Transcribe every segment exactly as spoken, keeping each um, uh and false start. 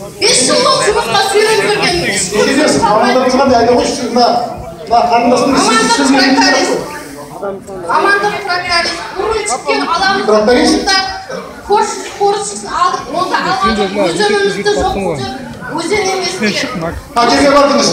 бес жыл болды жұмысқа сүйреніп жүргенмін. Амандығыңыз қандай айта қойшы сіз мына қарындасыңыз Амандық тракторист, бурылчикке аламыз. Онда қоршықсын алдық, онда алған өзенімізді жоқ болды. Өзен емес деген. Қай жерге бардыңыз?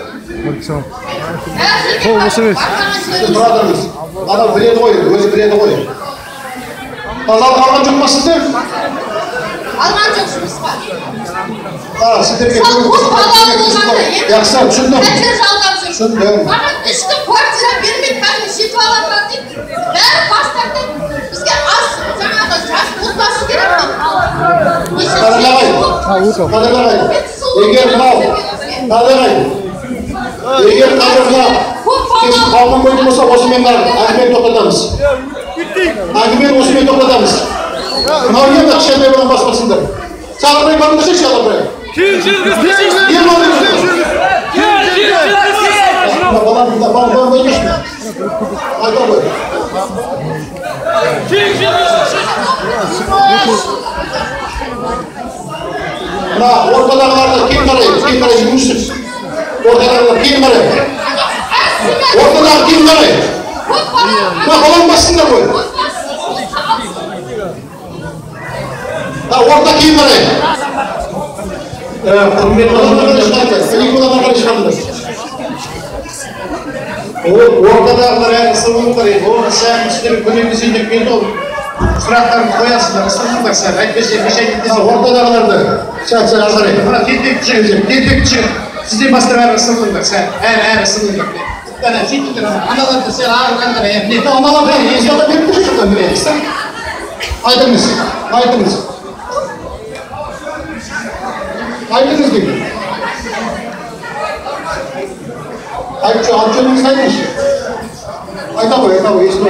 Ол осы емес. Тұрадыңыз. Адам біледі ғой, өзі біледі ғой. Тазалық алған жоқ ма сіздер? Алған жоқ жұмысқа. Сіздерге көп балалы болғанда жақсы, түсіндім. пәтер жалдап жүр. Түсіндім. Маған үш күн квартира бермейді, кәдімгі жетіп алады дейді. Бәрі бас тартып, бізге аз жаңағы жас отбасы керек дейді. Қадірлағай, қадірлағай. Егер мынау, қадірлағай. Егер қадірлағай. Сіз қалман қойды болса, осымен әңгімені тоқтатамыз. Әңгімені осымен тоқтатамыз. Мынау енді кішкентай болған баспасыңдар. Сағырбай барыңызшы шалабай. Кейін жүргіз, Не болдыңыз? Баламында балам қойдыңызшы. Айта қой. кейін жүргіз. Мына ортадағыларды кейін қарайын, кейін қарайын, жұмыссыз. Ортадағылар кейін қарайын. Ортадағы кейін қарайын. Мына балам басыңдар ғой. Орта кейін қарайын. Құрметті адамдарға шығардыңыз. Ортадағылар әрі сылыңыздар еді. Оны сән үстері көмектесейін деп келді ол. Сұрақтарын қоясыздар, сылыңыздар сән. Әйтпесе, кеш айтып ортадағыларды. Сән, сән, азарайын. Мына тентек жігіт, тентек жігіт. Сізден бастап әрі сылыңыздар сән. Әрі, әрі сылыңыздар. Әне, сөйтіңдер, аналарды сен ағырғандар әйіп. Нетті аналарды езгада беріп жүрген білеміз. Айтыңыз, айтыңыз. Айтыңыз дейді. Айтшы, алтжөніңіз айтыңызшы. Айта қой, айта қой, есі қой.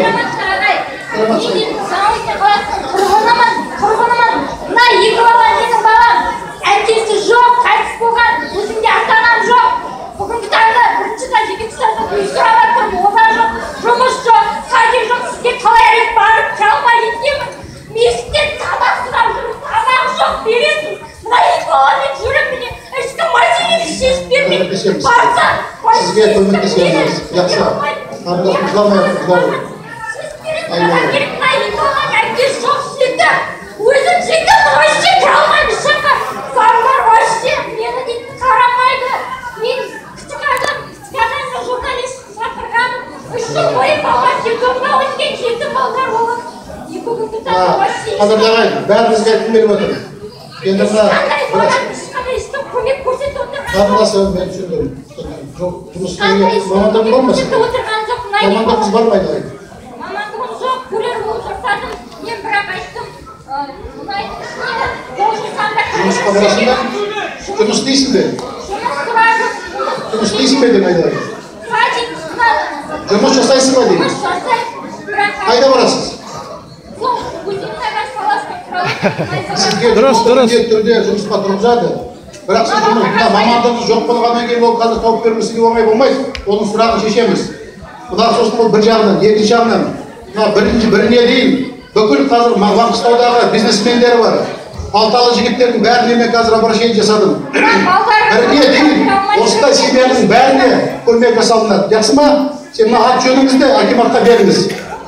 Тұрғынымын, мына екі бала менің балам. Әкесі жоқ, қайтыс болған, өзімде ата-анам жоқ. Бүгінгі таңда бірінші таңда, екінші таңда үй сұрап жатырмын, оба жоқ, жұмыс жоқ, садик жоқ, сізге қалай рет барып жалмай етемін. Мешіттен тамақ сұрап жүрмін, тамақ жоқ, бересің. Мына екі баламен жүріп міне, ешкім мәселені шешіп бермейді. Барса, сізге көмектесеміз. Жақсы. Қарындасым жыламайық, жыламайық. Керек мына екі баланың әкесі жоқ сүйді. Өзім жеңді, вообще кіре алмаймын шыққа. Балалар вообще мені дейтін қарамайды. Мен күтік адам, қазір журналист шақырғаным. Үш жыл бойы балалар жетімдер өткен жетім балалар болып. Екі күнгі таңда вообще. Қадірлағай, бәрімізге айтып беріп отыр. Енді мына көмек көрсетіп отырған қарындасым, мен түсіндім. Жұмыстың мамандығың бар ма сіз? Мамандығыңыз бар ма айналайын? Мамандығым жоқ, көрер болып жасадым. Мен бірақ айттым, мұнайдың ішіне қол жасамда Жұмысқа барасың ба? Жұмыс істейсің бе? жұмыс сұрадым. Жұмыс істейсің бе деп айналайын? Садик сұрадым. Жұмыс жасайсың ба деймін? Жұмыс жасаймын. Бірақ Қайда барасыз? сол Өзен-Сағаш қаласына тұрады. Сізге жұмыс түрде жұмысқа тұрғызады. Бірақ сіз жұмысында мамандығыңыз жоқ болғаннан кейін ол қазір тауып бермесіге оңай болмайды. Оның сұрағын шешеміз. Мына сосын ол бір жағынан, екінші жағынан, мына бірінші біріне дейін бүкіл қазір Маңғыстаудағы бизнесмендері бар. Алталы жігіттердің бәріне мен қазір обращение жасадым. Біріне дейін осындай семьяның бәріне көмек жасалынады. Жақсы ма? Сен мына ат жөніңізді акиматқа беріңіз.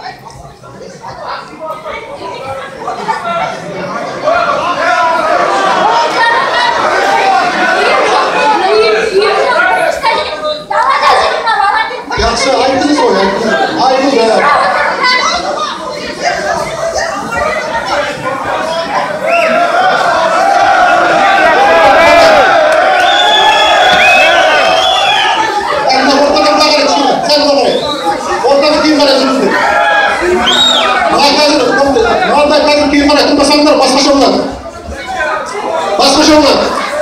Жақсы, айтыңыз ғой, айтыңыз. Айтыңыз ғой. Әнді ортадан бағар етшіне, сәл бағар ет. Ортаны кейін қарай жүріңіздер. Мынандай қазір кейін қарай тұрмасаңдар, басқаша болады. Басқаша болады.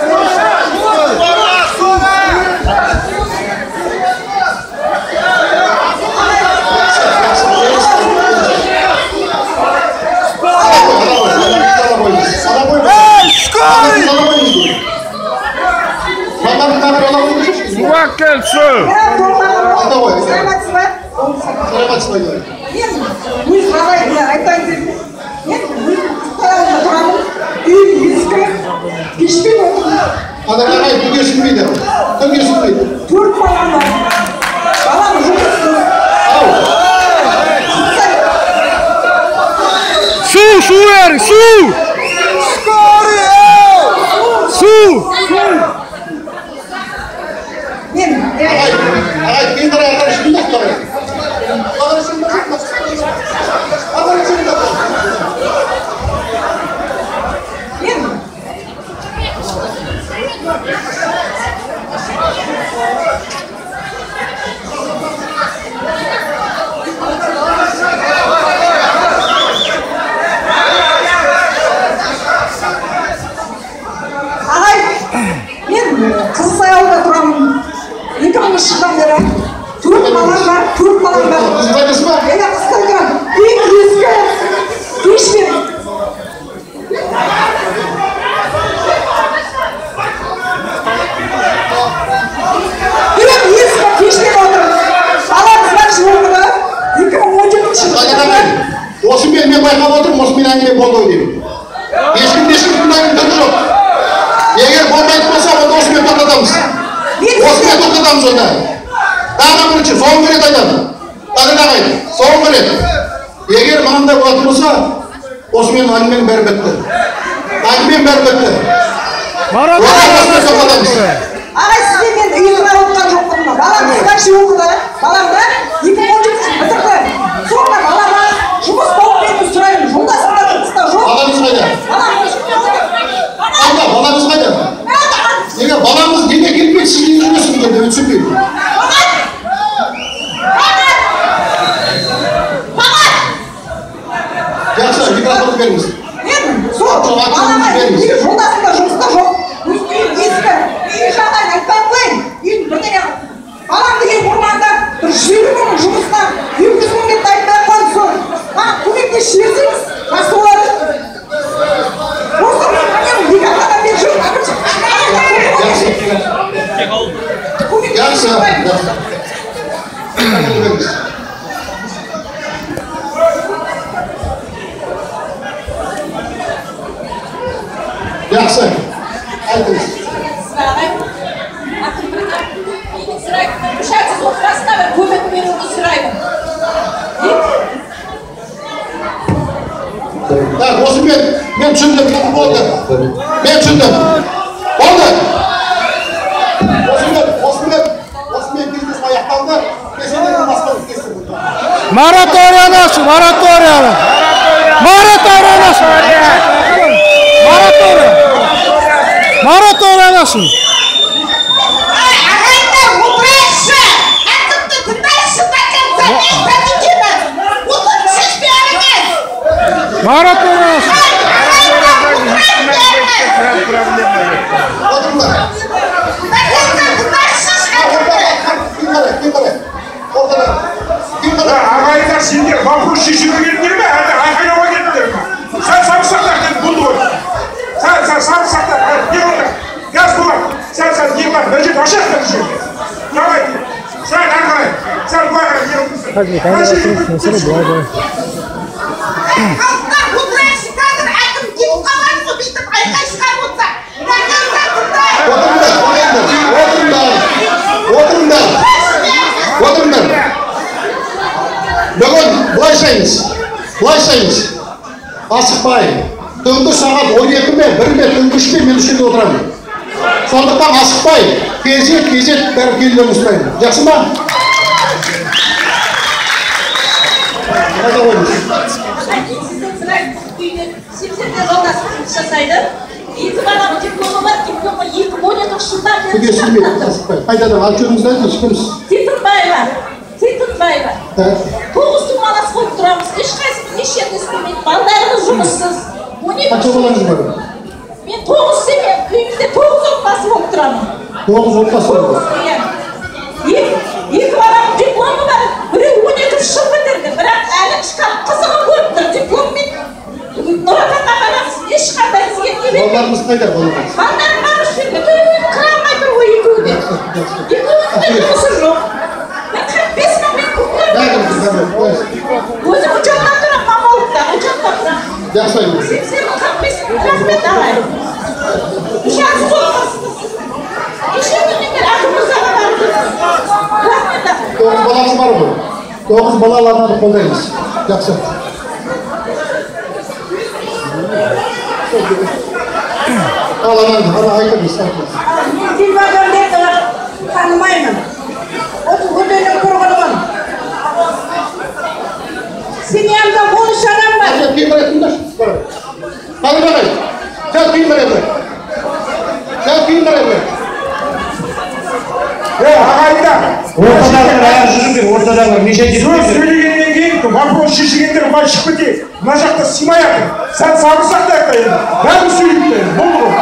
Уакелсі! Ата ғой. Саламатсыз ба? Саламатсыз ба? Мен өз қалай айтайын дедім. Мен өз қалауында тұрамын. Үй ескі, пешпен отырмын. kesilmeydi. Tüm kesilmeydi. Төрт балам бар. Балам жұмыссыз. Ау. Su, su ver, su! Su! Мен Ағай, ағай, мен қарай ағай шынында қарай. Ағай шынында қарай. Ағай шынында қарай. мен ағай, мен Қызылсай ауылда тұрамын. екі мыңыншы жылдан бері төрт балам бар, төрт балам бар. Қызылсайдасыз ба? Иә, Қызылсайда тұрамын. Ең ескі пешпен. Ең ескі пешпен отырмын. Баламыз бар жуырды. екі мың он жетінші жылы. Осы мен мен байқап отырмын, осы мен әңгіме болды деймін. Ешкім ешкім әңгіме түрі жоқ. Егер болмайтын болса, онда осымен тоқтатамыз. Осымен тоқтатамыз онда. Тағы бірінші, соңғы рет айтамын. Тағы ағай, соңғы рет. Егер мынандай болатын болса, осымен әңгіменің бәрі бітті. Әңгіменің бәрі бітті. Марат Осымен тоқтатамыз. Ағай, сізде мен үйірме оқыған жоқпын ба? Балам сыйбақшы оқыды. Балам да екі мың он жетінші бітірді. Сонда балама жұмыс болып беруді сұраймын. Жолдасымда жұмыста жоқ. Баламыз қайда? Балам Қайда? Баламыз қайда? Егер баламыз неге келмейді, сіз неге жүресіңіз деп мен түсінбеймін. Жақсы, микрофонды беріңіз. мен сол балама егер жолдасымда жұмыста жоқ. Өзіне ескі үй жағдайын айтпай ақ қояйын. Үйін бірдеңе балам деген орманда бір жүз елу мың жұмысына екі жүз мың деп айтпай ақ қойын сол. Маған көмектесіп жіберсеңіз, жақсы болады. Осы мен екі аптадан бері жүрмін. Жақсы. Жақсы. Айтыңыз. Көмек беруді сұраймын. Так, осы мен, мен түсіндім, болды. Мен түсіндім. Болды. Осы мен, осы мен, осы мен бизнес аяқталды. Кеселерін басқа кесті. Maratoriyani aç, maratoriyani. Maratoriyani aç. Maratoriya. Maratoriyani açın. Ағайындар, отырайықшы! Әкімді тыңдайықшы да концертпен пәтекені! Отырып шешпей әріңіз! Maratoriyani açın. Ағайындар, отырайық Отырыңдар. Әкімді тыңдайықшы әкімді! Кім қарай, кім қарай? Ортада. Кім қарай? Ағайындар сендер вопрос шешуге келдіңдер ме, әлде айқайлауға келдіңдер ме? Сәл самырсақтар деді болды ғой. Сәл сәл самырсақтар, не болды? Газ болады. Сәл сәл не бар? Бір жерде ашасыңдар бұл жерде. Давай, сәл ары қарай, сәл былай қарай, не болды? Hadi kaynatın, mesele bu hadi. Халықтар, отырайықшы қазір әкім келіп қалады ғой бүйтіп айқай шығарып отырса. Әкімді тыңдайық! Отырыңдар. Отырыңдар. Отырыңдар. Отырыңдар. Бүгін былайшаймыз. Былайшаймыз. Асықпай. Түнгі сағат он екі ме, бір ме, түнгі үш ме мен үшінде отырамын. Сондықтан асықпай, кезет, кезет бәрі келулеріңізді сұраймын. Жақсы ма? Қайда қойыңыз? Сізден сұраймын, үйде сексенде жолдасым жұмыс жасайды. Екі балам дипломы бар, дипломы екі мың он екінші жылдан бері Түге сүрмей, асықпай. Қайдадан отчетыңызды айтыңыз, кімсіз? Титынбаева, Титынбаева. Ә? Тоғыз күн баласы болып тұрамыз. Ешқайсымыз еш жерде істемейді. Балдарымыз жұмыссыз. он екі Қанша балаңыз бар? Мен тоғыз семья, үйімізде тоғыз отбасы болып тұрамын. Тоғыз отбасы бар. Иә. Екі- Екі балам дипломы бар. Біреу он екінші жыл бітірді. Бірақ әлі кішкене қызығы көріп тұр. Дипломмен Нұр Отанға қарағыз, ешқандай бізге не бермейді. Балаларыңыз қайда балаларыңыз? Балдарым бар үш жерде. Төбемен кіре алмай тұр ғой екеуі де. Екеуінің де жұмысы жоқ. Мен қырық бес мың мен көтеремін. Бәріңіз, бәріңіз, бәріңіз. Өзім учетта тұрамын, мамалықта, учетта тұрамын. Жақсы айтыңыз. сексен мың қырық бес мың рахмет ағай. Жақсы болмасыныз. Тоғыз баласы бар ғой. Тоғыз балаларына да қолдаймыз. Жақсы. Ал анан ара айтыңыз, айтыңыз. Мен Дилбагамбетті танымаймын. Осы көтерден көргенмін. Семьямда он үш адам бар. Кейін қарайтыңдаршы. Қазір қарай. Жат кейін қарайды. Жат кейін қарайды. Ей, ағайындар! Ортадағылар аяқ жүріңдер, ортадағылар неше Сөз сөйлегеннен кейін вопрос шешілгендер былай шығып кетейік. Мына жақта сыймай жатыр. Сәл сабыр сақтайық та енді. Бәрін сөйлейік та енді. Болды ғой.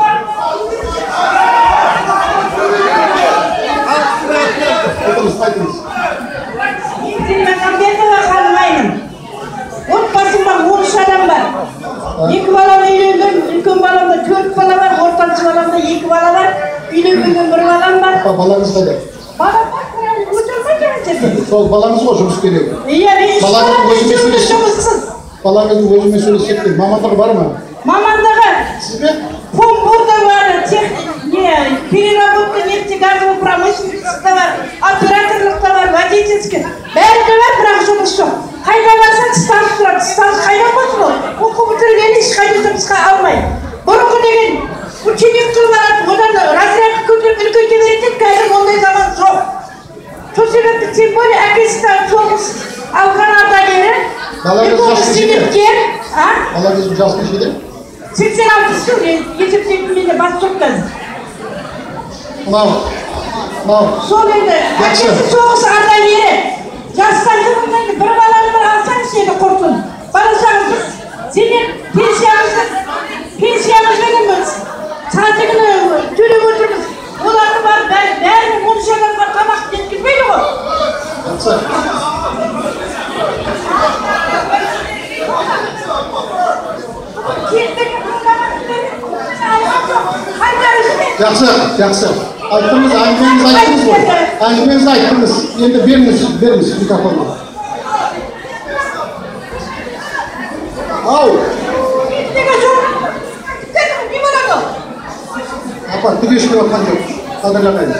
Айтыңыз, айтыңыз. Мен Дилбагамбетті танымаймын. Отбасымда он үш адам бар. Екі балам үйленген, үлкен баламда төрт бала бар, ортаншы баламда екі бала бар, үйленбеген бір балам бар. Балаңыз қайда? Балам бар, өтірмей келеді. Сол балаңыз ғой жұмыс керек. Иә, мен үш балам жұмыс жұмыссыз. Балаңыздың өзімен сөйлесек те, мамандығы бар ма? Мамандығы Сізбе? помбурда бар, переработка нефтегазовой промышленности бар, операторлықта бар, водительский. Бәрі де бар, бірақ жұмыс жоқ. Қайда барсаң стаж тұрады, стаж қайда болсын ол? Оқу бітірген ешқайда жұмысқа алмай. Бұрынғы деген ученик қылып алады, одан разрядқа көтеріп үлкейте береді, қазір ондай заман жоқ. Сол себепті тем более әкесі де соғыс алған ардагері. Балаңыз жас нешеде? А? Балаңыздың жасы нешеде? сексен алтысы есептейтін менде бас жоқ қазір. Мынау. Мынау. Сол енді әкесі соғыс ардагері. Жастардың енді бір баланы бір алсаңыз енді құртын. Барасаңыз біз зейнет пенсиямызды пенсиямызбен сатығыны төлеп отырмыз. Оларды бар бәрі он үш адамға тамақ жеткізбейді ғой. Жақсы. Жақсы, жақсы. Айттыңыз, әңгімеңіз айттыңыз ғой. Әңгімеңіз айттыңыз. Енді беріңіз, беріңіз микрофонды. Ау! Апа, түге ішке отқан жоқ. Қадырлағайын.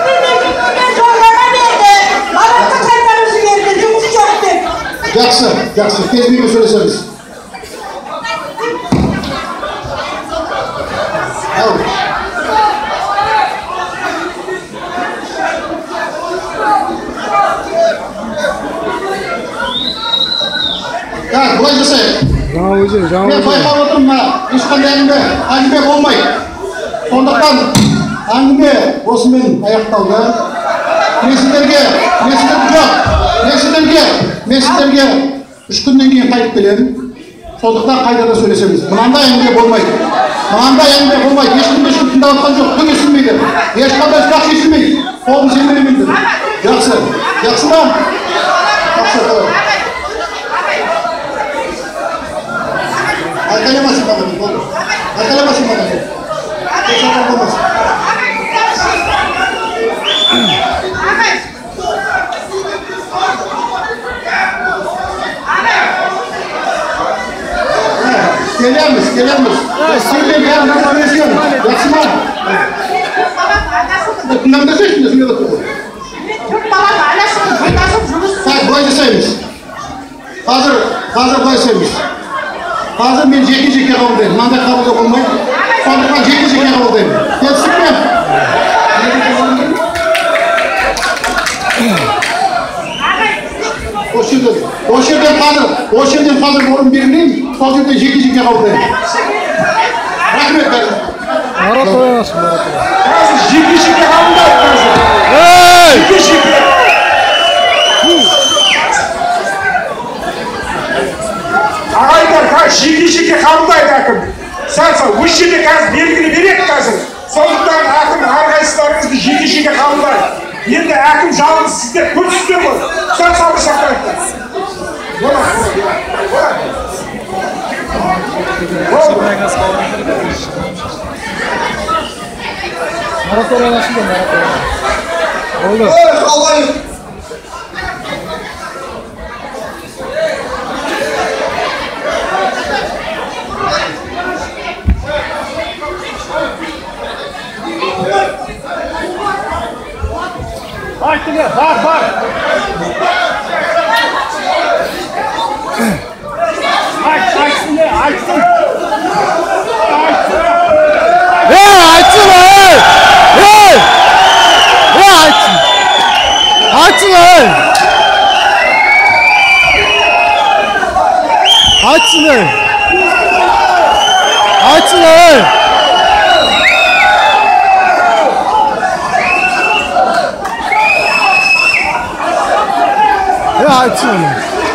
Жақсы, жақсы. Кезбеге сөйлесеміз. Ау! Так, бұлай жасайық. Жаңа өзен, жаңа Мен өзен. байқап отырмын, мына ешқандай әңгіме, әңгіме болмайды. Сондықтан әңгіме осымен аяқталды. Мен сіздерге, мен сіздерге жоқ, мен сіздерге, мен сіздерге үш күннен кейін қайтып келемін. Сондықтан қайда да сөйлесеміз. Мынандай әңгіме болмайды. Мынандай әңгіме болмайды. Ешкім ешкім тыңдап жатқан жоқ, түк естілмейді. Ешқандай сұрақ шешілмейді. Қолын сендіремейді. Жақсы, жақсы ма? Жақсы. Айқайламасын маған, болды. Айқайламасын маған. Кешірім болмасын. Келеміз, келеміз. Сенден бәрін сөйлесеміз. Жақсы ма? Тыңдамдасайсың, сөйлеп отыр ғой. Так, былай жасаймыз. Қазір, қазір былай жасаймыз. Қазір мен жеке-жеке қабылдаймын. Мынандай қабылдау болмайды. Сондықтан жеке-жеке қабылдаймын. Келістік пе? Осы жерден, осы жерден қазір, осы жерден қазір орын берілейін. Сол жерден жеке-жеке қабылдаймын. Рахмет бәрі. Марат ойнасın, Марат ойнасın. Қазір жеке-жеке қабылдайық қазір. Ей! Жеке-жеке. Ағайындар, қазір жеке-жеке қабылдайды әкім. Сәл-сәл, осы жерде қазір белгілі береді қазір. Сондықтан әкім әрқайсыларыңызды жеке-жеке қабылдайды. Енді әкім жалғыз сіздер көпсіздер ғой. Сәл сабыр сақтайық. Болады, болады. Марат ойнasın da Marат oynasın. Oldu. Бар, бар. Айт, айтсын, айтсын. Ey, айтсын, ey! Ey! Ey, айтсын. Айтсын, ey! Айтсын, ey! Айтсын, ey! Ey, айтсын, ey!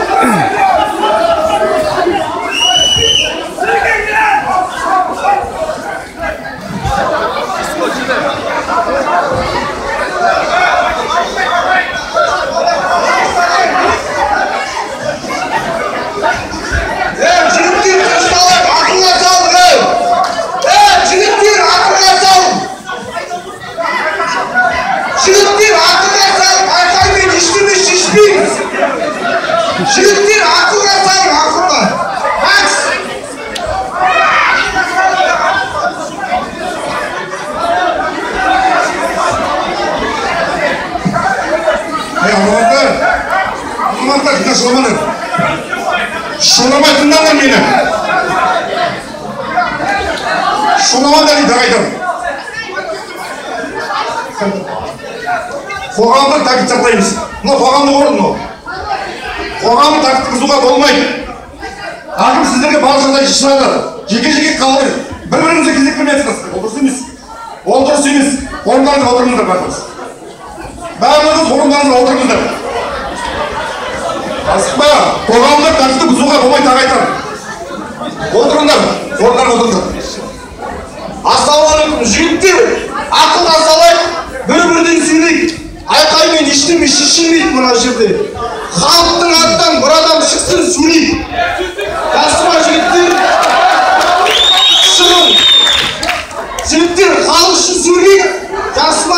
Жігіттер ақылға салың, ақылға. Макс! Ей, амандар! Амандар, жына шыламаныр. Шыламай тыңдаңдар мені. Шыламандар дейді ағайдар. Қоғамды тәртіп сақтаймыз. Мына қоғамды орын мынау. Қоғамды тәртіп бұзуға болмайды. Ақым сіздерге барлық жағдай шешіледі. Жеке-жеке қалдыр. Бір-біріңізге кезек бермейсіңіз. Ол дұрыс емес. Ол дұрыс емес. Орындарыңызға отырыңыздар бәріңіз. Бәріңіз орындарыңызға отырыңыздар. Асықпа. Қоғамды тәртіпті бұзуға болмайды ағайдар. Отырыңдар. Орындарға отырыңдар. Ассалаумағалейкум жігіттер. Ақылға салайық. Бір-бірден сөйлейік. Айқаймен ештеңе шешілмейді мына жерде. Халықтың аттан бір адам шықсын сөйлейді. Жасыма жігіттер, шығын. Жігіттер халық үшін сөйлейді. Жасыма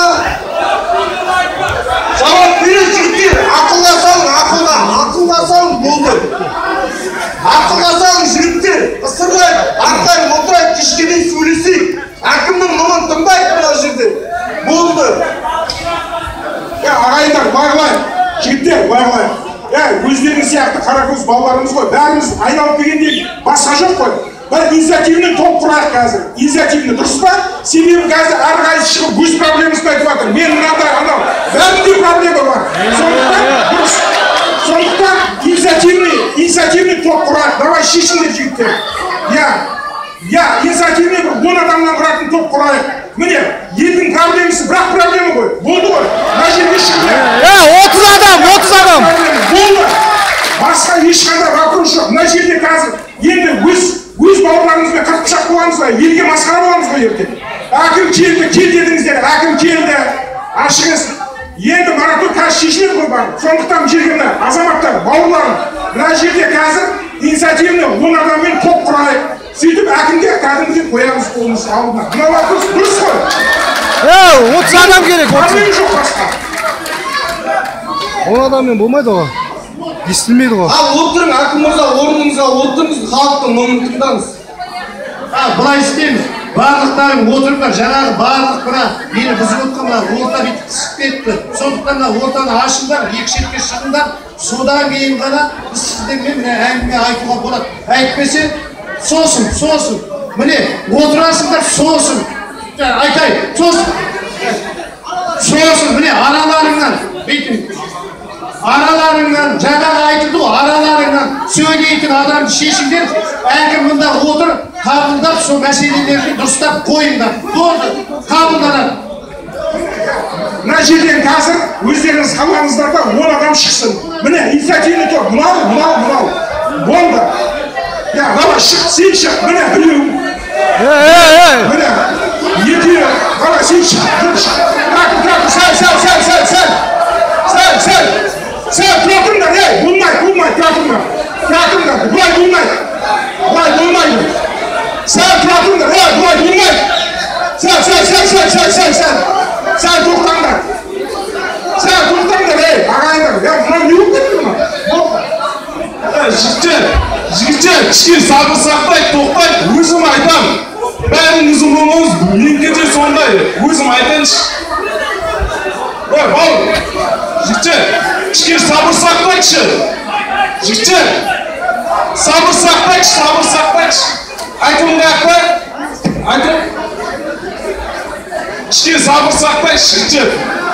жауап береді жігіттер. Ақылға салың, ақылға, ақылға салың болды. Ақылға салың жігіттер. Ысырмайық, арқайын отырайық, кешке дейін сөйлесейік. Әкімнің мұңын тыңдайық мына жерде. Болды. Ағайындар, бағылайық. Жігіттер, бағылайық. Өздеріңіз сияқты қаракөз балаларымыз ғой, бәріміз айналып келгенде басқа жоқ қой. Бір инициативный топ құрайық қазір. Инициативный дұрыс па? Себебі қазір әрқайсысы шығып өз проблемасын айтып жатыр. Мен мынандай, анау, бәрінде проблема бар. Сондықтан дұрыс. Сондықтан инициативный, инициативный топ құрайық. Давай шешіңдер жігіттер. Я, я инициативный бір он адамнан тұратын топ құрайық. Міне, елдің проблемасы бірақ проблема ғой. Болды ғой. Мына жерге шығыңдар. отыз адам, отыз адам. Болды. Басқа ешқандай вопрос жоқ. Мына жерде қазір енді өз өз бауырларымызбен қырық пышақ боламыз ба, елге масқара боламыз ғой ертең. Әкім келді, кел дедіңіздер, әкім келді. Ашығыз. Енді маратон қазір шешіледі ғой бар. Сондықтан жерге мына азаматтар, бауырларым, мына жерде қазір инициативный он адаммен топ құрайық. Сөйтіп әкімге кәдімгіден қоямыз қолымыз алдына. Мына вопрос дұрыс қой. отыз адам керек. Проблема жоқ басқа. он адаммен болмайды ғой. Естілмейді ғой. Ал отырың, әкім мырза, орныңызға отырыңыз, халықтың мұңын тыңдаңыз. Былай істейміз. Барлықтарың отырыңдар. Жаңағы барлық мына мені бұзып отқандар орта бүйтіп қысып кетті. Сондықтан ортаны ашыңдар, екі шетке шығыңдар. Содан кейін ғана біз сіздермен әңгіме айтуға болады. Әйтпесе сосын, сосын. Міне, отырасыңдар, сосын. Айтайын, сосын. Сосын, міне, араларыңнан. Бүйтін. Араларыңнан, жаңағы айтылды ғой, араларыңнан сөйлейтін адамды шешіңдер. Әкім мында отыр, қабылдап, сол мәселелерді дұрыстап қойыңдар. Болды, қабылданады. Мына жерден қазір өздеріңіз қалаңыздарда он адам шықсын. Міне, инициативный топ, мынау, мынау, мынау. Болды. Я, давай, шық, сен шық, міне, біреу. Міне, екеу, давай, сен шық, жүр шық. Рақым, рақым, сәл, сәл, сәл, сәл, сәл. Сәл, сәл. Сәл, тұратыңдар, ей, болмайды, болмайды, тұратыңдар. Тұратыңдар, бұлай болмайды. Бұлай болмайды. Сәл, тұратыңдар, ей, бұлай болмайды. Сәл, сәл, сәл, сәл, сәл, сәл, сәл. Сәл, тоқтаңдар. Сәл, тоқтаңдар, ей, ағайындар. Я, мынау не болып кетті ма? Жігіттер, жігіттер, кішкене сабыр сақтайық, тоқтайық. Өзім айтамын. Бәріңіздің болмауыз менікі де сондай. Өзім айтайыншы. Ой, бауыр. жігіттер, кішкене сабыр сақтайықшы. Жігіттер, сабыр сақтайықшы, сабыр сақтайықшы. Айтуымды ақпай, айтуым. Кішкене сабыр сақтайықшы, жігіттер.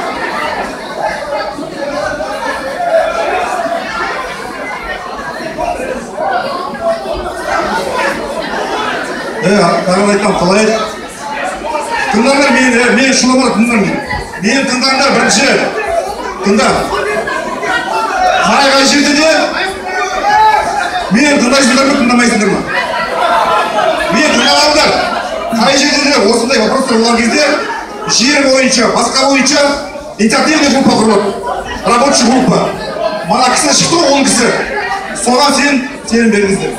Е, тағын айтам, қалай? Тыңдаңдар мен, мен шұлымыр тыңдаңдар. Мен тыңдаңдар бірінші. Тыңда. Қай-қай жерде де мен тыңдайсыңдар ма, тыңдамайсыңдар ма? Мен тыңдаңдар. Қай жерде де осындай вопростар болған кезде жер бойынша, басқа бойынша инициативный группа құрылады. Рабочий группа. Мана кісі шықты он кісі. Соған сен, сенім беріңіздер.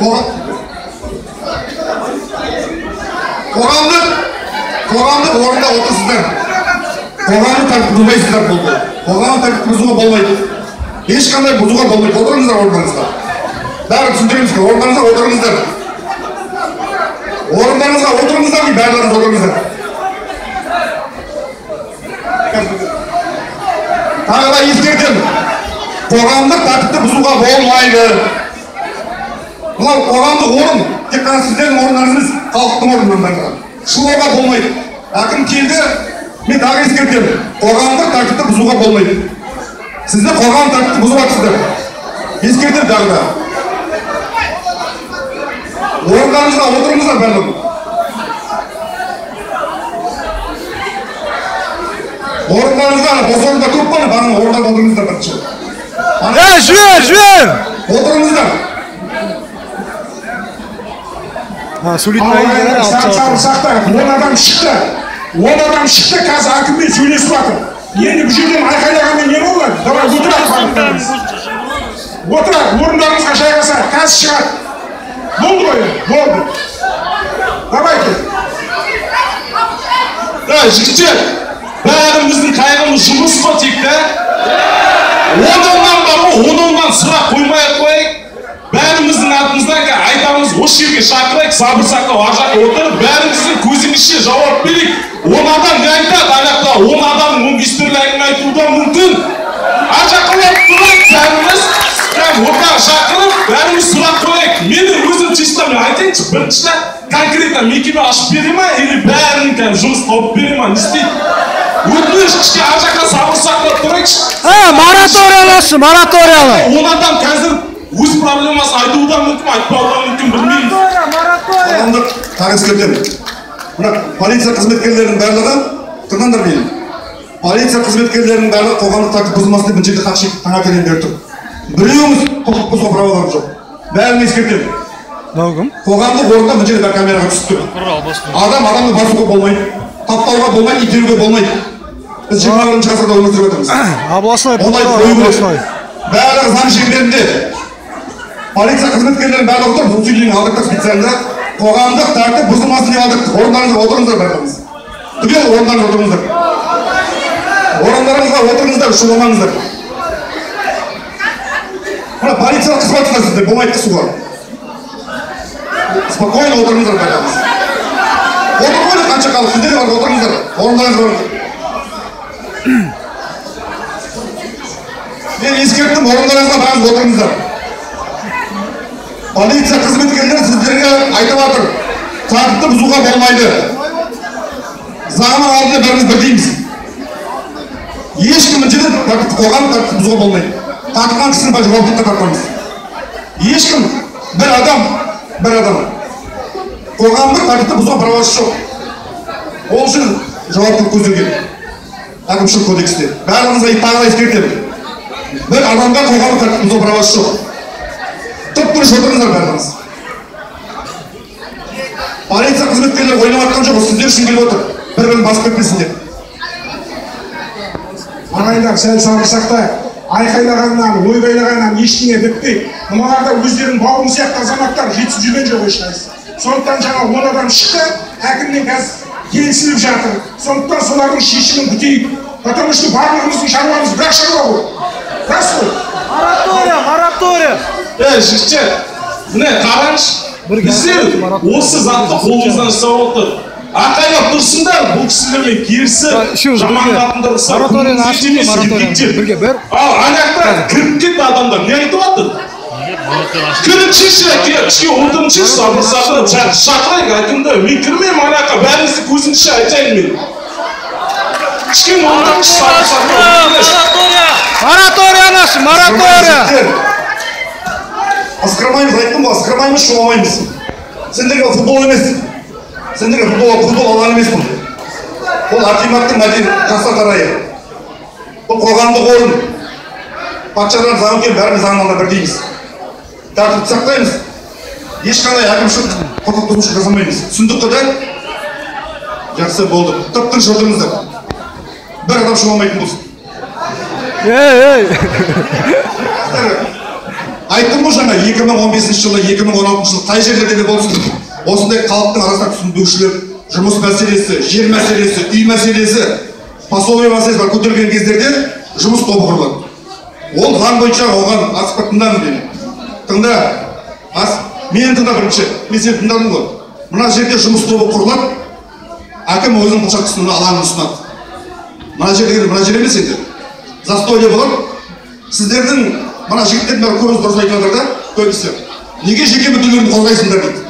Қоғамдық, қоғамдық орында отырсыздар. Қоғамдық тәртіп бұзбайсыздар болды. Қоғамдық тәртіп бұзуға болмайды. Ешқандай бұзуға болмайды. Отырыңыздар орындарыңызға. Бәрі түсіндіреміз ке, орындарыңызға отырыңыздар. Орындарыңызға отырыңыздар ме, бәрілеріңіз отырыңыздар. Тағы да ескертем. Қоғамдық тәртіпті бұзуға болмайды. Мынау қоғамдық орын, тек қана сіздердің орындарыңыз, халықтың орнынан бәрі. Шылауға болмайды. Әкім келді, мен тағы ескертем. Қоғамдық тәртіпті бұзуға болмайды. Сіздер қоғам тәртіпті бұзып жатсыздар. Ескертем тағы да. Орындарыңызға отырыңыздар бәрі. Орындарыңызға, бос орында көп бар, бағына орындар отырыңыздар бірінші. Е, жібер, жібер! Отырыңыздар. он адам шықты. он адам шықты, қазір әкіммен сөйлесіп жатыр. Енді бұл жерден айқайлағанмен не болады? Давай отырайық. Отырайық, орындарыңызға жайғасайық, қазір шығады. Болды ғой, болды. Давайте. Жігіттер, бәріміздің қайғымыз жұмыс қой тек та. Оныңнан бар ғой, оныңнан сұрақ қоймай-ақ қойайық. Бәріміздің атымыздан айтамыз, осы жерге шақырайық, сабыр сақтау, ар жаққа отырып, бәріміздің көзімізше жауап берейік. он адам не айтады, аяқта он адамның он бес түрлі әңгіме айтуы да мүмкін. Ар жаққа отырып, бәріміз ортаға шақырып, бәріміз сұрақ қойайық. Менің өзім чисто мен айтайыншы, бірінші конкретно мекеме ашып бере ма, или бәрінің жұмыс тауып бере ма, не істейді? Өтініш кішке ар жаққа сабыр сақтап тұрайықшы. Мораториялашы, мораториялы. он адам қазір өз проблемасын айтуы да мүмкін, айтпауы да мүмкін, білмейміз. Қоғамдық тағы ескертем. Мына полиция қызметкерлерінің барлығы, тыңдаңдар мені. Полиция қызметкерлерінің барлығы қоғамдық тәртіп бұзылмасын деп мына жерде хатшы таңертеңнен беріп тұр. Біреуіміз құқық бұзуға праволарымыз жоқ. Бәрін ескертем. Қоғамдық орында мына жерде бәрі камераға түсіп тұр. Адам адамды басуға болмайды, таптауға болмайды, итеруге болмайды. Біз жиырма бірінші ғасырда өмір сүріп жатырмыз. Ондай қою керек. Барлығы заң шеңберінде. Полиция қызметкерлерінің барлығы тұр, бұл сөйлеген алдықтық специалды қоғамдық тәртіп бұзылмасын деп алдық. Орындарыңызға отырыңыздар бәріміз. Түгел орындарыңызға отырыңыздар. Орындарыңызға отырыңыздар, шуламаңыздар. Мына полицияға қысып жатсыздар сіздер, болмайды қысуға. Спокойно отырыңыздар бәріміз. Отыр ғой қанша халық, сіздер бар отырыңыздар. Орындарыңызға отырыңыздар. Мен ескерттім, орындарыңызға бәріміз отырыңыздар. Полиция қызметкерлері сіздерге айтып жатыр, тәртіпті бұзуға болмайды. Заңның алдында бәріміз бірдейміз. Ешкім жерде тәртіпті қоғам тәртіпті бұзуға болмайды. Тартылған кісіні бәрі жауаптылыққа тартамыз. Ешкім, бір адам, бір адам. Қоғамдық тәртіпті бұзуға правасы жоқ. Ол үшін жауаптылық көзделген. Әкімшілік кодексте. Бәрімізге тағы да ескертемін. Бір адамға қоғамдық тәртіпті бұзуға правасы жоқ. Тұп-тұрыш отырыңыздар бәріміз. Полиция қызметкерлері ойнап жатқан жоқ, сіздер үшін келіп отыр. Бір-бірін басып кетпесіндер. Ағайындар, сәл сабыр сақтайық. Айқайлағаннан, ойбайлағаннан ештеңе бітпейді. Мыналарда өздерінің бауырын сияқты азаматтар жетісіп жүрген жоқ ешқайсысы. Сондықтан жаңа он адам шықты, әкіммен қазір келісіліп жатыр. Сондықтан солардың шешімін күтейік. Потому что барлығымыздың шаруамыз бір шаруа ғой. Рас қой. Моратория, моратория. Е, жігіттер, міне қараңызшы, біздер осы затты қолымыздан жасап отыр. Ақайлап тұрсыңдар, бұл кісілермен керісіп, жамандатындырса, мораторияны ашып, мораторияны бірге бір. Ал анақта кіріп кетті адамдар, не айтып жатыр? Кіріп шеше, кешке отырыншы сабыр сақырып, шақырайық, айтымды, мен кірмеймін анаққа, бәріңізді көзіңізше айтайын мен. Кішкен отырыншы сабыр сақырып. Мораторияны ашып, моратория. Асқырмаймыз, айттым ғой, асқырмаймыз, шуламаймыз. Сендерге футбол емес. Сендерге футбол, футбол алаң емес бұл. Бұл акиматтың мәден жастар тарайы. Бұл қоғамдық орын. Патшадан заңгер бәріміз заңнамада бірдейміз. Тәртіпті сақтаймыз. Ешқандай әкімшілік құқық бұзушылық жасамаймыз. Түсіндік қой да? Жақсы болды. Тып-тыныш отырыңыздар. Бір адам шуламайтын болсын. Ей, ей. Айттым ғой жаңа екі мың он бесінші жылы, екі мың он алтыншы жылы қай жерлерде де болсын, осындай халықтың арасында түсінбеушілік, жұмыс мәселесі, жер мәселесі, үй мәселесі, пособие мәселесі бар көтерген кездерде жұмыс тобы құрылады. Ол заң бойынша оған асықпай тыңдаңыз мені. Тыңда, ас, мені тыңда бірінші, мен сені тыңдадым ғой. Мына жерде жұмыс тобы құрылады, әкім өзінің құлшатқысының алаңын ұсынады. Мына жерде мына жер емес енді. Застолье болады. Сіздердің мына жігіттердің бәрі көбісі дұрыс айтып жатыр да, көбісі. Неге жеке мүдделерін қорғайсыңдар дейді.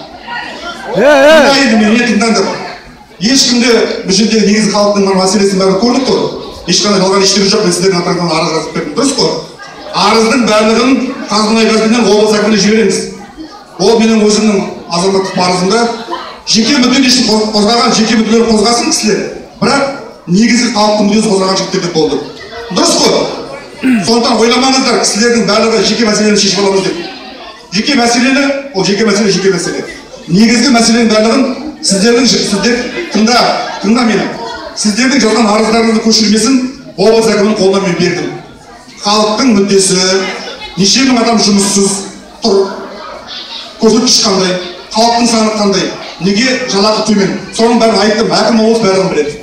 Тыңда енді мені, не тыңдаңдар. Ешкімде бұл жерде негізгі халықтың мәселесінің бәрі көрдік қой. Ешқандай жалған ештеңе жоқ, мен сіздердің аттарыңыздан арыз жазып бердім. Дұрыс қой. Арыздың барлығын Қазмұнайгазбенен облыс әкіміне жібереміз. Ол менің өзімнің азаматтық парызымда. Жеке мүдделер үшін қозғаған, жеке мүдделерін қозғасын кісілер. Бірақ негізгі халықтың мүддесін қозғаған жігіттер деп болды. Дұрыс қой. Сондықтан ойламаңыздар, кісілердің барлығы жеке мәселені шешіп аламыз деп. Жеке мәселені, ол жеке мәселе, жеке мәселе. Негізгі мәселенің барлығын сіздердің, сіздер, тыңда, тыңда мені. Сіздердің жазған арыздарыңызды көшірмесін облыс әкімінің қолына мен бердім. Халықтың мүддесі, неше мың адам жұмыссыз тұр, көрсеткіш қандай, халықтың саны қандай, неге жалақы төмен. Соның бәрін айттым, әкім облыс барлығын біледі.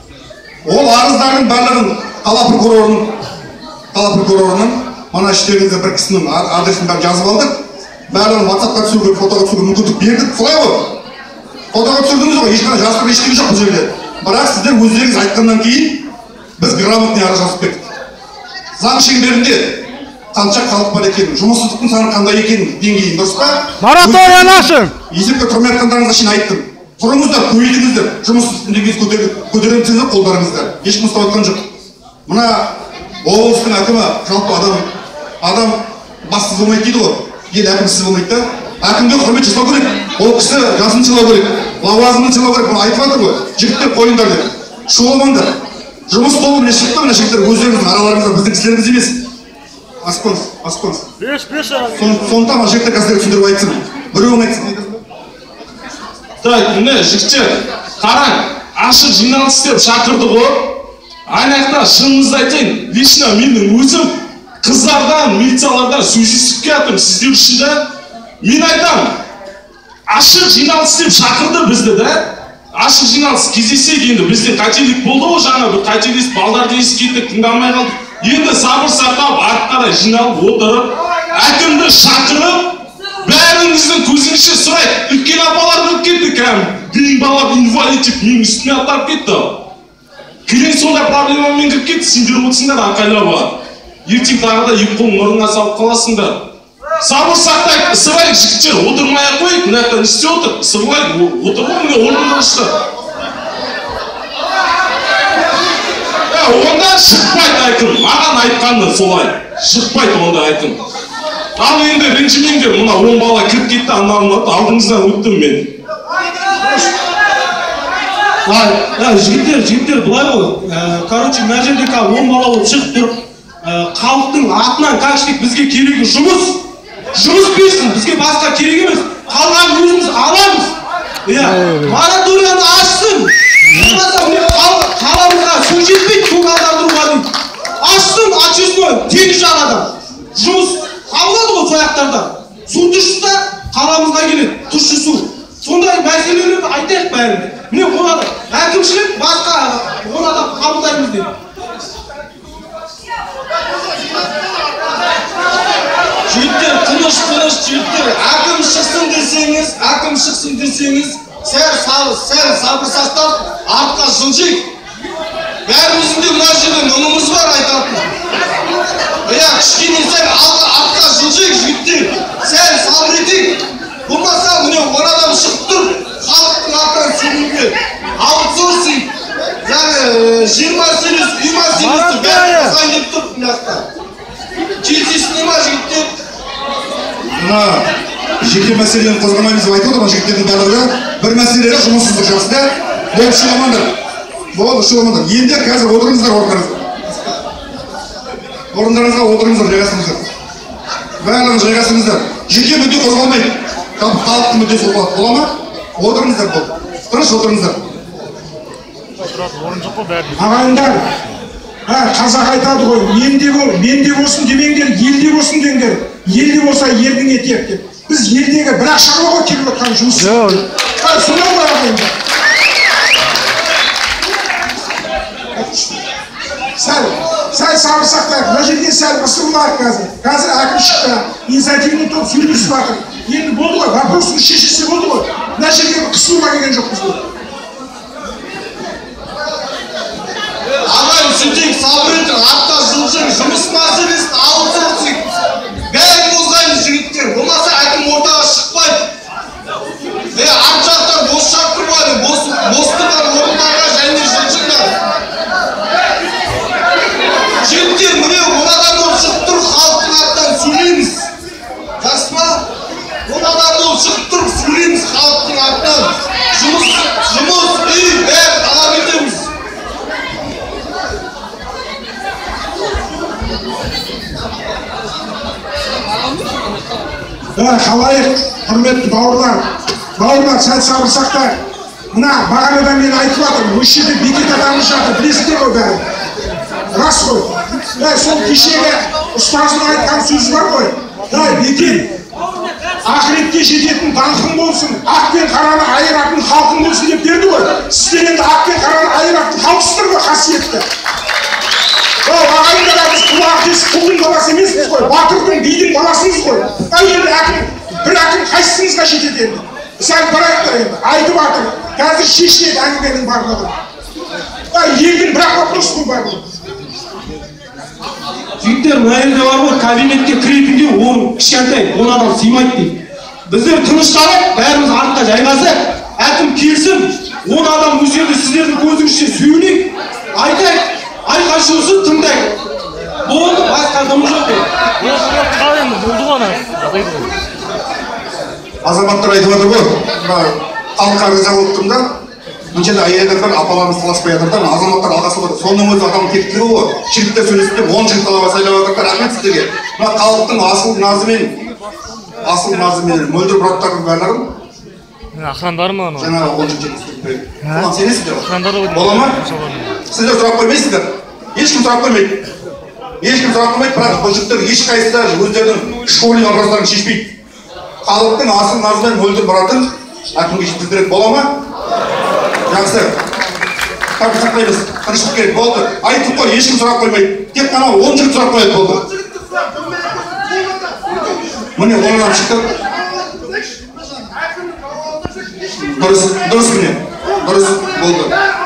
Ол арыздардың барлығын қала прокурорының қала прокурорының мана іштеріңізде бір кісінің адресін бәрін жазып алдық. Бәрін WhatsApp-қа түсіруге, фотоға түсіруге мүмкіндік бердік. Солай ғой? Фотоға түсірдіңіз ғой, ешқандай жасырып ештеңе жоқ бұл жерде. Бірақ сіздер өздеріңіз айтқаннан кейін біз грамотный арыз жазып бердік. Заң шеңберінде қанша халық бар екенін, жұмыссыздықтың саны қандай екенін, деңгейін, дұрыс па? Мораторияны ашың! Есепке тұрмай жатқандарыңызға шейін айттым. Тұрыңыздар, көбейтіңіздер, жұмыссыздықтың деңгейін көтеремісіңіздер, қолдарыңыздар. Ешкім ұстап жатқан жоқ. Мына облыстың әкімі жалпы адам, адам бассыз болмайды дейді ғой, ел әкімсіз болмайды да. Әкімге құрмет жасау керек, ол кісі жасын сыйлау керек, лауазымын сыйлау керек, бұны айтып жатыр ғой, жігіттер қойыңдар деп. Шуламаңдар. Жұмыс тобы міне шықты, міне жігіттер өздеріңіздің араларыңызда, біздің кісілеріміз емес. Аспаңыз, аспаңыз. Сондықтан ма жігіттер қазір түсіндіріп айтсын. Біреуің айтсын. Так, міне жігіттер, қараң, ашық жиналыс деп шақырды ғой. Анақта шыныңызды айтайын, лично менің өзім қыздардан, милициялардан сөз естіп келатырмын сіздер үшін да. Мен айтамын, ашық жиналыс деп шақырды бізді да. Ашық жиналыс кездесек енді бізде қателік болды ғой, жаңа бір қателесіп, балдарды естіп кеттік, тыңдамай қалдық. Енді сабыр сақтап, артқа жиналып отырып, әкімді шақырып, бәріңіздің көзіңізше сұрайық. Үлкен апалар болып кетті кәдімгі, дейін бала инвалид менің үстіме атап кетті. Келен сонда проблемамен кіріп кетті, сендер отырсыңдар ақайлауға. Ертең тағы да екі қолың орнына салып қаласыңдар. Сабыр сақтайық, ысырайық жігіттер, отырмай-ақ қойып, мына жақтан не істеп отыр? Ысырайық, отырмай міне орнына ашты. Онда шықпайды әкім, маған айтқанды солай. Шықпайды онда әкім. Ал енді ренжімеңдер, мына он бала кіріп кетті, ана-ана алдыңыздан өттім мен. Жігіттер, жігіттер, былай ғой, короче, мына жерде он бала болып шығып тұрып, халықтың атынан кәштік бізге керегі жұмыс, жұмыс берсін, бізге басқа керек емес, қалған өзіміз аламыз. Мораторияны ашсын, қаламызға су жетпейді, көк алдандыруға дейді. Ашсын, отчетной, тегіс жағадан, жұмыс қабылады ғой сояқтардан. Су тұшса, қаламызға келеді, тұшы су. Сондай мәселелерді айтайық бәрінде. Міне оны әкімшілік басқа оны да қабылдаймыз дейді. Жігіттер, тыныш, тыныш, жігіттер, әкім шықсын десеңіз, әкім шықсын десеңіз, сәл сәл сабыр сақтап артқа жылжайық. Бәріміздің де мына жерден ұнымыз бар айтатын. Иә, кішкене сәл артқа жылжайық жігіттер. Сәл сабыр етейік. Болмаса міне он адам шығып тұр, халықтың артынан сөйлеуге. Аутсорсинг, яғни жер мәселесі, үй мәселесі бәрі қозған деп тұр мына жақта. Келісесіздер ма жігіттер? Мына жеке мәселені қозғамаймыз деп айтып отырған жігіттердің барлығы бір мәселелері жұмыссыздық жасында болып шығамандар. Болды, шығамандар. Енді қазір отырыңыздар орындарыңызға. Орындарыңызға отырыңыздар, жайғасыңыздар. Барлығын жайғасыңыздар. Жеке мүдде қозғалмайды. Халықтың мүддесі болады. Бола ма? Отырыңыздар болды. Тыныш отырыңыздар. Ағайындар, қазақ айтады ғой, менде болсын демеңдер, елде болсын деңдер. Елде болса елдің етек деп. Біз елдегі бір-ақ шаруаға келіп отқан жұмыс. Сонау ғой ағайындар. Сәл, сәл сабыр сақтайық. Мына жерде сәл ысырылайық қазір. Қазір әкім шықты, инициативный топ сөйлесіп жатыр. Енді болды ғой, вопростың шешесі болды ғой. Мына жерге қысылуға келген жоқпыз ғой. Ағайын сөйтейік, сабыр етің, артқа жылжың, жұмыс мәселесін алып соқсың. Бәрін қозғаймыз жігіттер, болмаса әкім ортаға шықпайды. Арт жақтар бос шақтырмайды, бос тұрған орындарға және жылжыңдар. Жігіттер, міне он адам болып шығып тұр, халықтың аттан сөйлейміз. Жақсы ма? он адам болып шығып тұр, сөйлейміз халықтың аттан. Жұмыс, жұмыс, үй, бәрі талап етеміз. Қалайық, құрметті бауырлар, бауырлар сәл сабыр сақтайық. Мына бағанадан мен айтып жатырмын, осы жерде бекет атамыз жатыр, білесіздер ғой бәрі. Рас қой. Сол кешегі ұстаздың айтқан сөзі бар ғой. Бекет, ақыретке жететін даңқың болсын, ақ пен қараны айыратын халқың болсын деп берді ғой. Сіздер енді ақ пен қараны айыратын халқсыздар ғой, қасиетті. Ағайындарымыз құлақ тесік құлдың баласы емеспіз ғой, батырдың, бидің баласымыз ғой. Енді әкім, бір әкім қайсысыңызға жетеді енді. Сәл барайықтар енді, айтып жатыр. Қазір шешеді әңгіменің барлығы. Елдің бірақ вопрос бұл барлығы. Жігіттер, мына елде бар ғой, кабинетке кіретінде он кішкентай, он адам сыймайды дейді. Біздер тынышталып, бәріміз артқа жайғасақ, әкім келсін, он адам өседі, сіздердің көзіңізше сөйлейік, айтайық. Айқай шосын тыңдайық. Болды, басқа адамы жоқ қой. Болды ғана. Азаматтар айтып жатыр ғой, халыққа риза болып тұрмын да, бұл жерде әйелдер апаларымыз таласпай жатыр да, азаматтар алғасы бар. Соның өзі адам тектілігі ғой. Жігіттер сөйлесіп он жігіт талаба сайлап жатыр, рахмет сіздерге. Мына халықтың асыл назымен, асыл назымен мөлдір мұраттардың барлығын охрандар ма анау? жаңағы он жігіт жеткізіп. Оған сенесіздер ғой? Охрандар ғой. Бола ма? Сіздер сұрақ қоймайсыздар. Ешкім сұрақ қоймайды. Ешкім сұрақ қоймайды, бірақ бұл жігіттер ешқайсысы да өздерінің школьный вопростарын шешпейді. Халықтың асыл назымен мөлдір мұратын әкімге жеткіздіреді. Бола ма? Жақсы. Тәртіп сақтаймыз. Тыныштық керек. Болды. Айттық қой, ешкім сұрақ қоймайды. Тек қана он жігіт сұрақ қояды. Болды. Міне он адам шықты. Дұрыс, дұрыс міне. Дұрыс болды.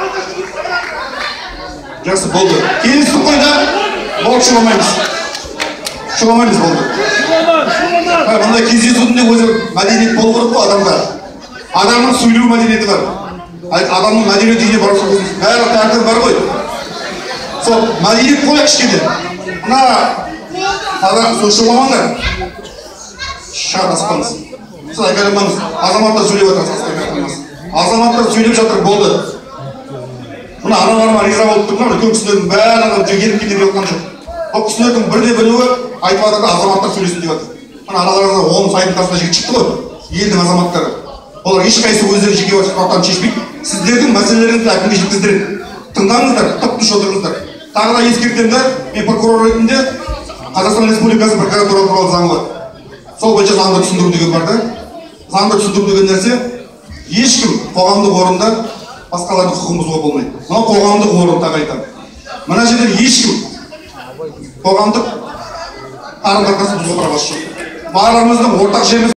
Жақсы болды. Келістік қой да, болып шуламаймыз. Шуламаймыз болды. Мұндай кездесудің де өзі мәдениет болу керек қой адамда. Адамның сөйлеу мәдениеті бар. Адамның мәдениеті үйіне барып сөйлесіңіз. Бәрі тәртіп бар ғой. Сол мәдениет қояйық кішкене. Мына адам сол шуламаңдар. Шар аспаңыз. Сіз айқайламаңыз. Азаматтар сөйлеп жатыр. Азаматтар сөйлеп жатыр, болды. Мына аналарыма риза болып тұрмын, үлкен кісілердің бәрі еріп кетіп жатқан жоқ. Ол кісілердің бірде біреуі айтып жатыр да азаматтар сөйлесін деп жатыр. Мына аналарыңызда он сайдың тасына жігіт шықты ғой, елдің азаматтары. Олар ешқайсысы өздері жеке сұрақтарын шешпейді. Сіздердің мәселелеріңізді әкімге жеткіздіреді. Тыңдаңыздар, тып-тыныш отырыңыздар. Тағы да ескертемін да, мен прокурор ретінде Қазақстан Республикасы прокуратура туралы заңы бар. Сол бойынша заңды түсіндіру деген бар да. Заңды түсіндіру деген нәрсе ешкім қоғамдық орында басқалардың құқығын бұзуға болмайды. Мынау қоғамдық орын тағы айтамын. Мына жерде ешкім қоғамдық қарым-қатынасты бұзуға бармас жоқ. Барлығымыздың ортақ жеріміз